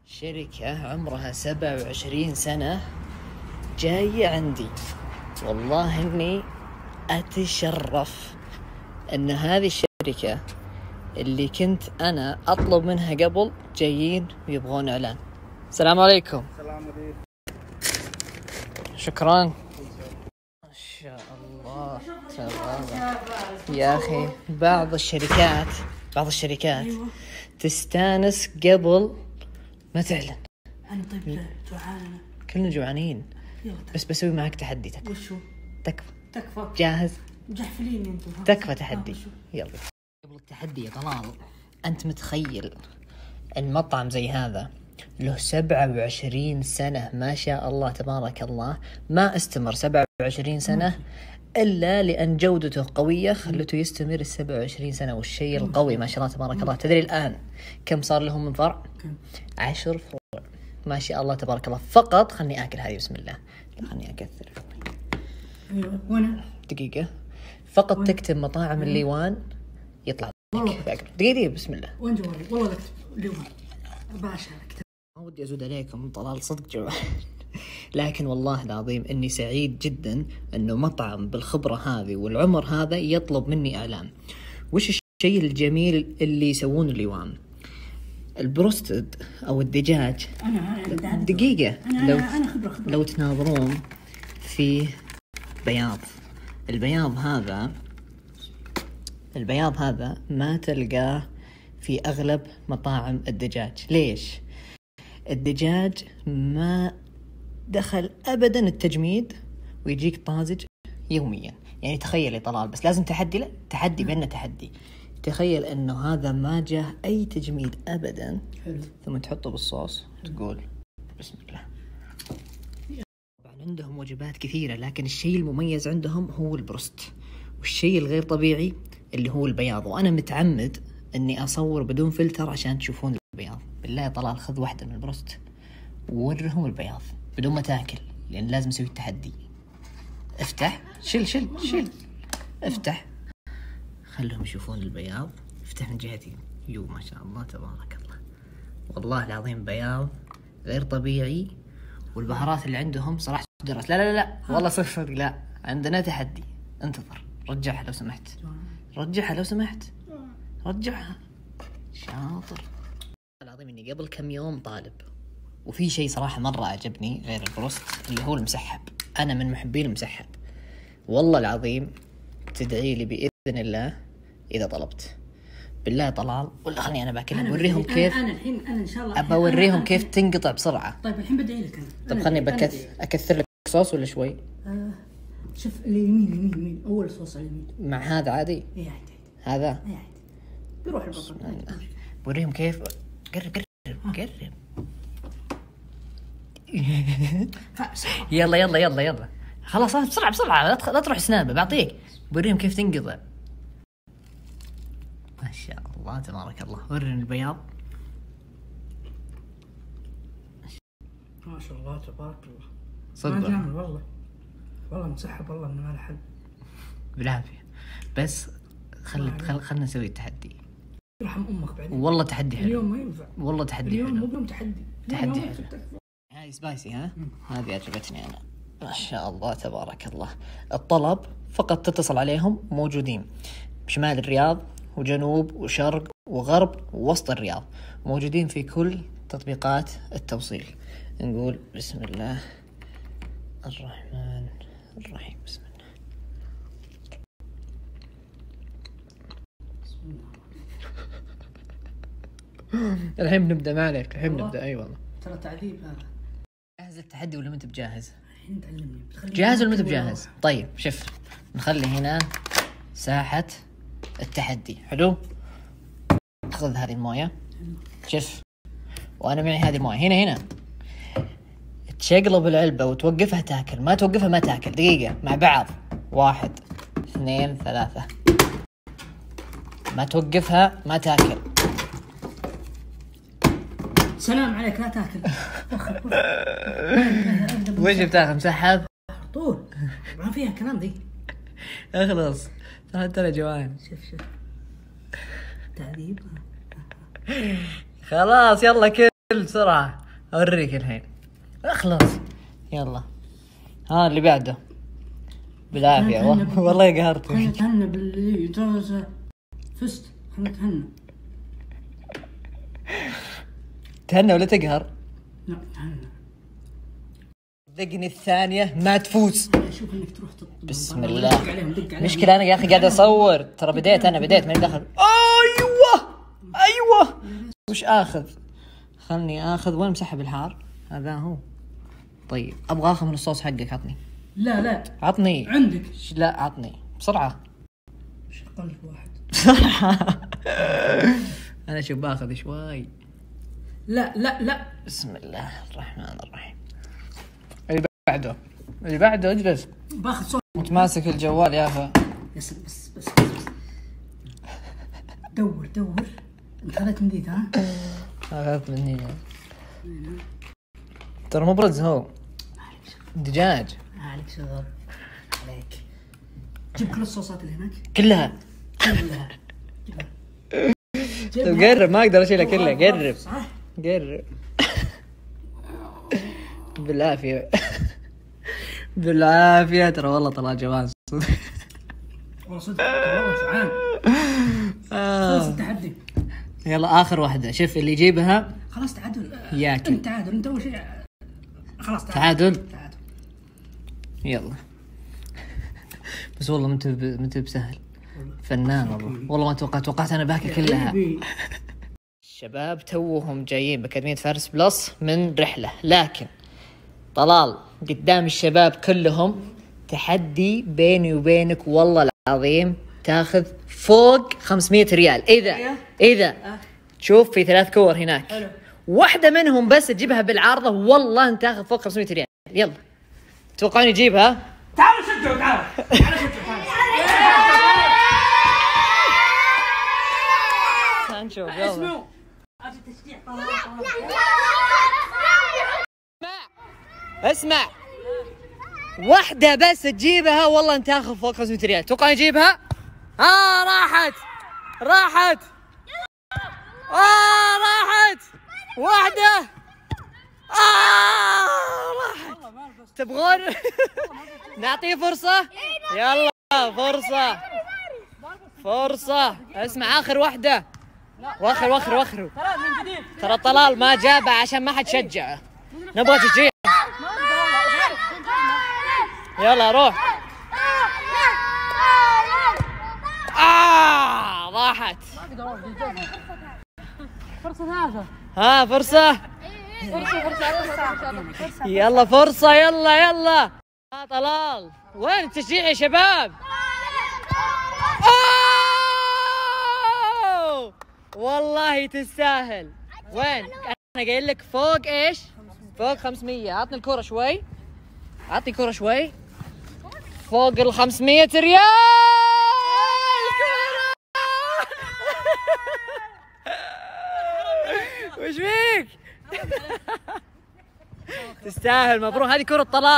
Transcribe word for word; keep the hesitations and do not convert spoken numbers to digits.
شركة عمرها سبعة وعشرين سنة جاية عندي، والله إني أتشرف أن هذه الشركة اللي كنت أنا أطلب منها قبل جايين ويبغون إعلان. السلام عليكم. السلام عليكم. شكرا. ما شاء الله تبارك يا أخي. بعض الشركات بعض الشركات تستانس قبل ما تعلن. أنا طيب جوعان. كلنا جوعانين. بس بسوي معك تحدي. تكفى وشو؟ تكفى تكفى. جاهز؟ مجحفلين انتم. تكفى تحدي. يلا قبل التحدي يا طلال، أنت متخيل المطعم زي هذا له سبعة وعشرين سنة ما شاء الله تبارك الله، ما استمر سبعة وعشرين سنة إلا لأن جودته قوية خلته يستمر السبعة وعشرين سنة. والشيء القوي ما شاء الله تبارك الله، تدري الآن كم صار لهم من فرع؟ عشر فروع ما شاء الله تبارك الله. فقط خلني آكل هذه بسم الله. لا خلني أكثر. أيوة وأنا دقيقة. فقط تكتب مطاعم الليوان يطلع لك. دقيقة بسم الله. وين جوالي؟ والله بكتب الليوان باشا كتب. ما ودي أزود عليكم طلال، صدق جوع. لكن والله العظيم إني سعيد جدا إنه مطعم بالخبرة هذه والعمر هذا يطلب مني إعلان. وش الشيء الجميل اللي يسوونه الليوان؟ البروستد أو الدجاج. أنا أنا دقيقة. أنا لو أنا خبرة خبرة. لو تناظرون في بياض، البياض هذا البياض هذا ما تلقاه في أغلب مطاعم الدجاج. ليش؟ الدجاج ما دخل أبدا التجميد ويجيك طازج يوميا. يعني تخيل يا طلال، بس لازم تحدي. لا تحدي بيننا تحدي. تخيل أنه هذا ما جاه أي تجميد أبدا. حلو. ثم تحطه بالصوص تقول بسم الله. طبعا عندهم وجبات كثيرة، لكن الشيء المميز عندهم هو البروست، والشيء الغير طبيعي اللي هو البياض. وأنا متعمد أني أصور بدون فلتر عشان تشوفون البياض. بالله يا طلال خذ واحدة من البروست وورهم البياض بدون ما تاكل، لأن لازم نسوي التحدي. افتح شل شل شل افتح خلهم يشوفون البياض. افتح من جهتي. يو ما شاء الله تبارك الله، والله العظيم بياض غير طبيعي. والبهارات اللي عندهم صراحة درس. لا لا لا والله صفر. لا عندنا تحدي. انتظر. رجعها لو سمحت. رجعها لو سمحت. رجعها. شاطر. العظيم اني قبل كم يوم طالب، وفي شيء صراحة مرة عجبني غير البروست اللي هو المسحب. أنا من محبين المسحب والله العظيم. تدعي لي بإذن الله إذا طلبت. بالله طلال ولا خلني أنا باكلها بوريهم كيف. أنا الحين أنا إن شاء الله أبى أوريهم كيف تنقطع بسرعة. طيب الحين بدعي لك أنا. طب خلني بكث أكثر لك صوص ولا شوي؟ آه شوف اليمين اليمين اليمين أول صوص على اليمين. مع هذا عادي. إيه عادي. هذا. إيه عادي. بيروح البطل. بوريهم كيف. قرب قرب قرب. يلا يلا يلا يلا خلاص بسرعة بسرعة. لا تروح سنابة بعطيك. بوريهم كيف تنقطع. ما شاء الله تبارك الله. وريني البياض. ما شاء الله تبارك الله. صدق ما جامل والله. والله مسحب والله من هذا حل. بالعافية. بس خل خل خلنا نسوي التحدي. يرحم أمك بعدين. والله تحدي حلو. اليوم ما ينفع. والله تحدي اليوم حلو. مو بيوم تحدي. تحدي حلو. هاي سبايسي ها. هذه عجبتني أنا ما شاء الله تبارك الله. الطلب فقط تتصل عليهم، موجودين بشمال الرياض وجنوب وشرق وغرب ووسط الرياض، موجودين في كل تطبيقات التوصيل. نقول بسم الله الرحمن الرحيم. بسم الله. الحين بنبدأ ما عليك. الحين بنبدأ. أي والله ترى تعذيب هذا. جاهز التحدي ولا ما انت بجاهز؟ الحين تعلمني. جاهز ولا ما انت بجاهز؟ طيب شوف نخلي هنا ساحة التحدي. حلو. خذ هذه الموية. شوف وانا معي هذه الموية هنا هنا. تشقلب العلبة وتوقفها تاكل، ما توقفها ما تاكل. دقيقة مع بعض. واحد اثنين ثلاثة. ما توقفها ما تاكل. سلام عليك لا تاكل. وش بتاخذ مسحب؟ طول ما فيها كلام ذي. اخلص ترى ترى جوعان. شوف شوف تعذيب. خلاص يلا كذا. بسرعة اوريك الحين. اخلص يلا. ها اللي بعده بالعافية. والله قهرتني. خلنا نتهنى باللي جوز فزت. خلنا نتهنى. تهنى ولا تقهر؟ لا تهنى. ذقني الثانية ما تفوز. شوف انك تروح تطلب. بسم الله. دق عليهم دق عليهم. مشكلة انا يا اخي قاعد اصور، ترى بديت انا بديت ماني دخل. ايوه ايوه. وش اخذ؟ خلني اخذ. وين مسحب الحار؟ هذا هو. طيب ابغى اخذ من الصوص حقك. عطني. لا لا عطني. عندك. لا عطني بسرعة. وش اقل واحد؟ بسرعة. انا شوف باخذ شوي. لا لا لا. بسم الله الرحمن الرحيم. اللي بعده اللي بعده اجلس. باخذ صوت. متماسك الجوال يا اخي. بس بس بس بس دور دور. انت خذيت من ذيك ها؟ اخذت من هنا. ترى مو برز هو دجاج. عليك شغل عليك. جيب كل الصوصات اللي هناك كلها كلها. طيب قرب. ما اقدر اشيلها كلها. قرب صح. قرب. بالعافية. بالعافية. ترى والله طلع جوان. والله صدق والله جوعان. خلاص التحدي. يلا اخر واحدة. شوف اللي يجيبها خلاص تعادل. ياكل. انت تعادل. انت اول شيء خلاص تعادل. تعادل. يلا. بس والله منت منت بسهل. فنان والله. والله ما توقعت. توقعت انا باكل كلها. الشباب توهم جايين بأكاديمية فارس بلس من رحلة، لكن طلال قدام الشباب كلهم تحدي بيني وبينك والله العظيم تاخذ فوق خمسمية ريال إذا إذا تشوف في ثلاث كور هناك. حلو. واحدة منهم بس تجيبها بالعارضة والله أنت تاخذ فوق خمسمية ريال. يلا توقعون يجيبها؟ تعالوا شجعوا. تعالوا تعالوا شجعوا. تعالوا نشوف. يلا اسمع. واحدة بس تجيبها والله انت تاخذ فوق خمسمية ريال. توقع يجيبها؟ اه راحت راحت اه راحت واحدة. اه راحت. تبغون نعطيه فرصة؟ يلا فرصة فرصة. اسمع اخر واحدة. واخر واخر واخر. ترى طلال ما جابه عشان ما حد شجعه. نبغى تشجيع. يلا روح. آه راحت. فرصة ثالثة. ها فرصة. يلا فرصة. يلا يلا. ها طلال وين التشجيع يا شباب؟ أوه! والله تستاهل. وين؟ أنا قايل لك فوق إيش؟ فوق خمسمية. عطني الكرة شوي. عطني كرة شوي. فوق ال خمسمية ريال. وش فيك؟ تستاهل. مبروك. هذه كرة طلال.